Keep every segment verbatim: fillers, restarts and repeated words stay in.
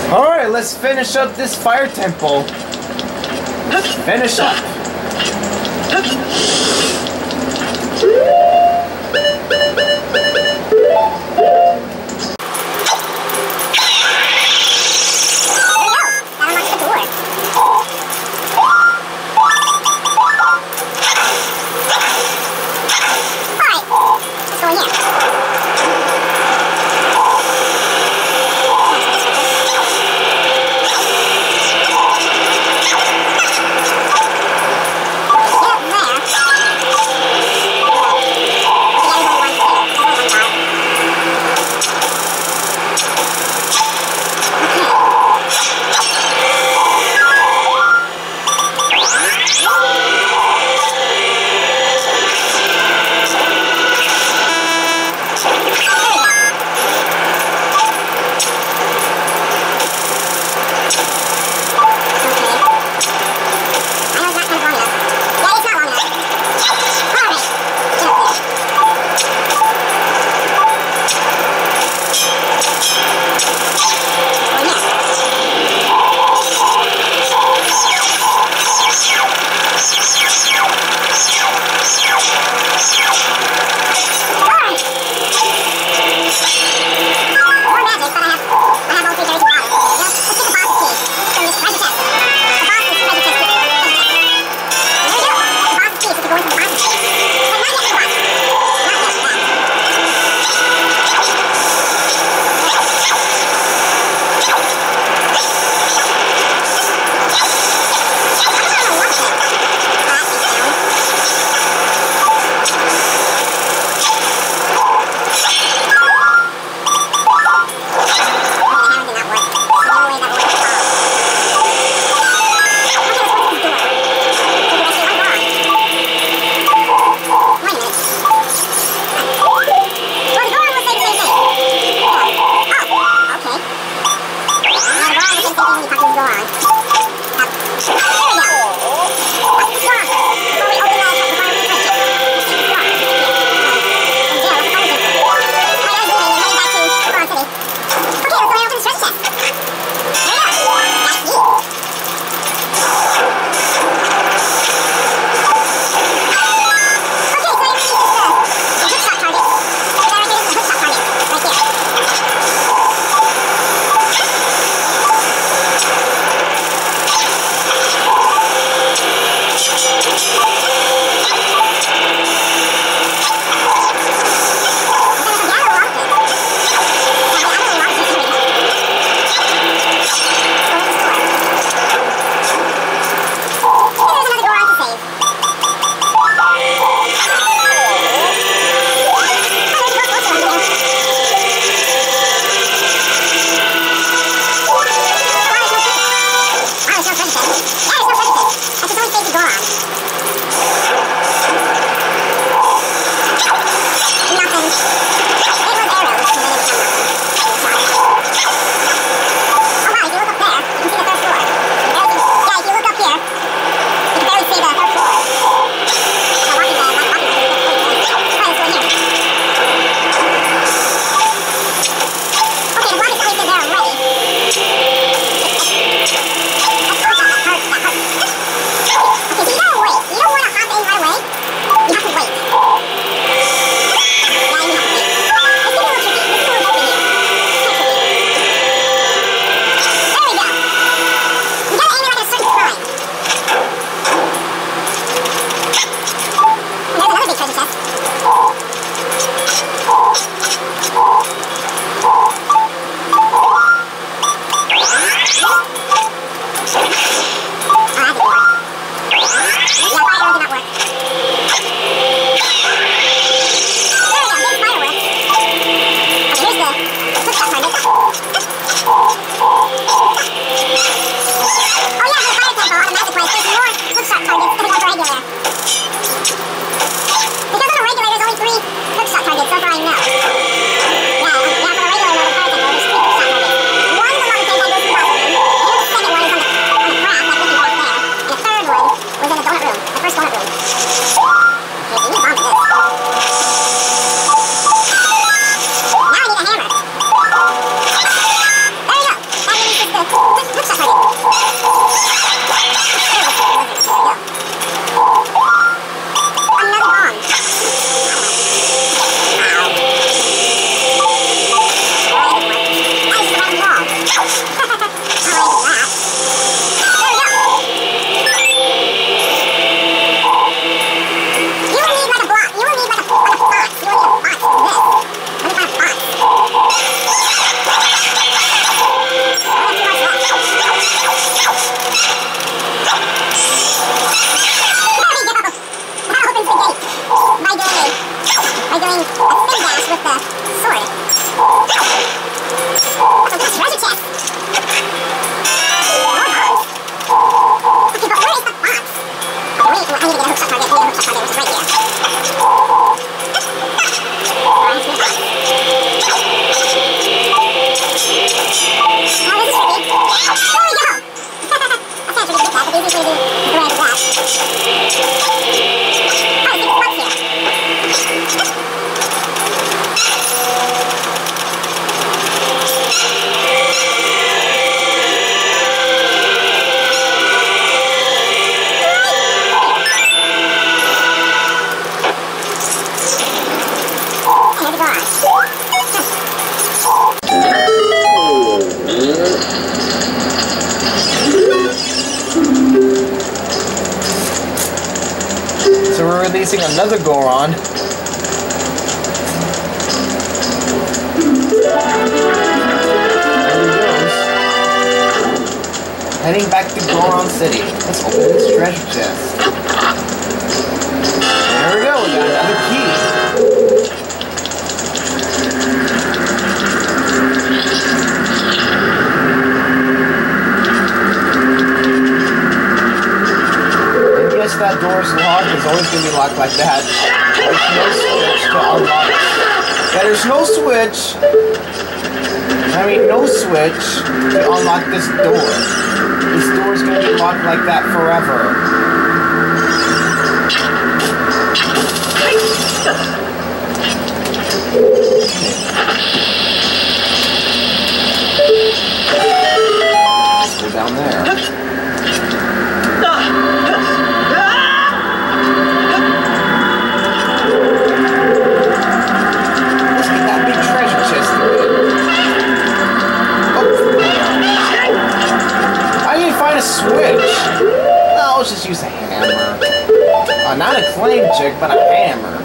Alright, let's finish up this fire temple. Finish up. facing another Goron. There he goes. Heading back to Goron City. Let's open this treasure chest. There we go, we got another key. That door's locked, it's always going to be locked like that. There's no switch to unlock it. Yeah, there's no switch. I mean, no switch to unlock this door. This door's going to be locked like that forever. Let's go down there. Switch. No, let's just use a hammer. Uh, not a flame chick, but a hammer.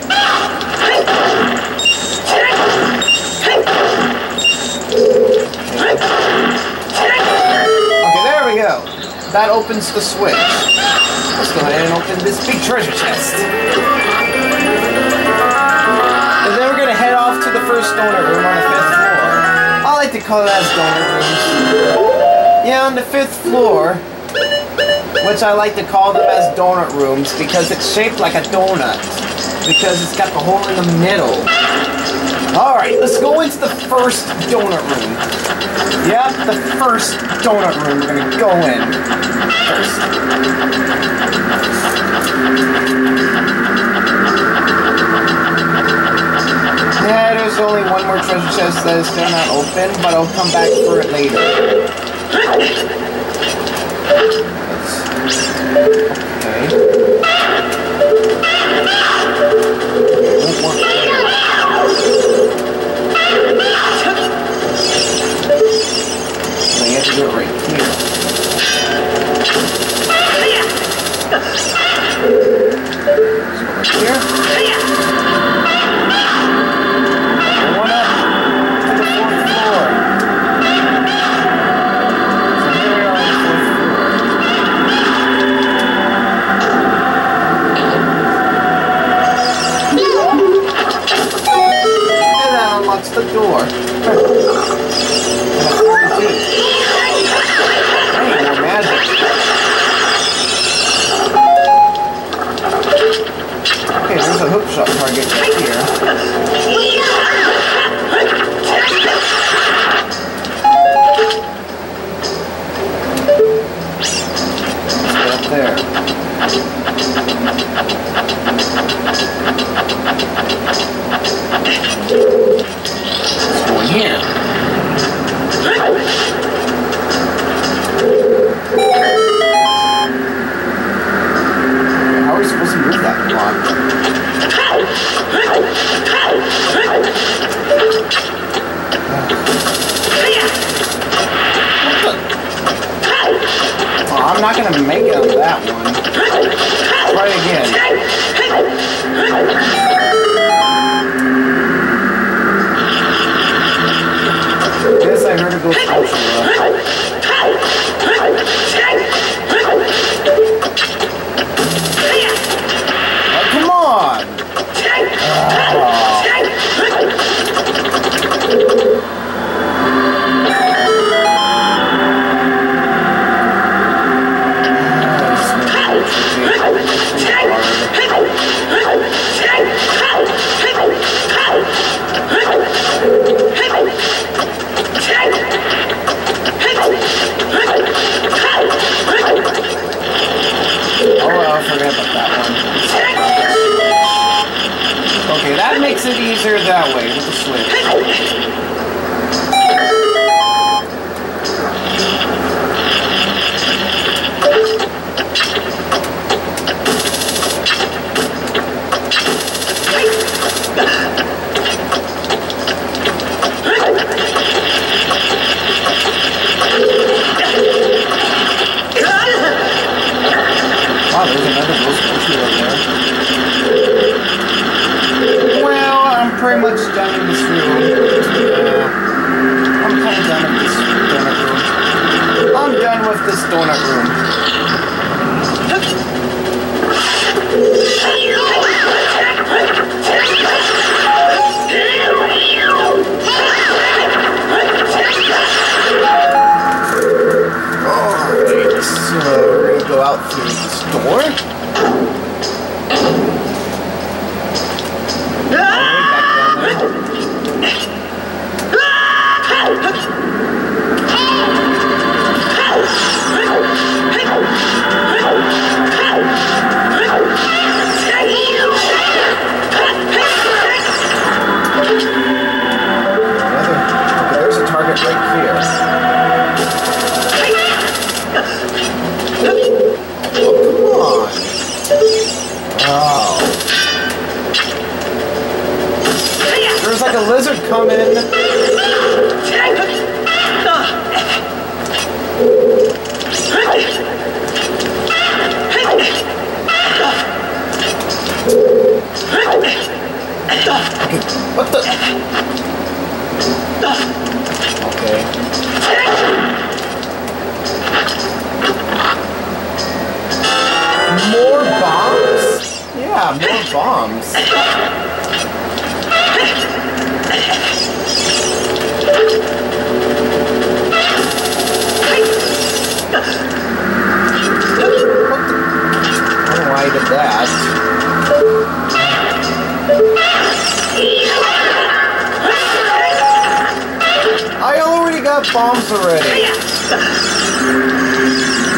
Okay, there we go. That opens the switch. Let's go ahead and open this big treasure chest. And then we're gonna head off to the first donut room on the fifth floor. I like to call it as donut rooms. Yeah, on the fifth floor, which I like to call them as donut rooms because it's shaped like a donut. Because it's got the hole in the middle. Alright, let's go into the first donut room. Yep, the first donut room we're gonna go in first. Yeah, there's only one more treasure chest that is still not open, but I'll come back for it later. Okay. It won't work there. So you have to do it right here. So right here. One up to the fourth floor. The door. Hey, more magic. Okay, there's a hook shot target right here. Let's get up there. Here. How are we supposed to move that block? Oh, I'm not gonna make it on that one. Try it again. Yes, I heard it go special. Oh, come on! Oh. Okay, that makes it easier that way with the switch. Wow, there's another ghost potion over there. this donut room. Alright, so we're gonna go out through this door. There's a target right here. Oh, come on. Oh. There's like a lizard coming. What the? Okay. More bombs? Yeah, more bombs. I don't know why I did that. I already got bombs already.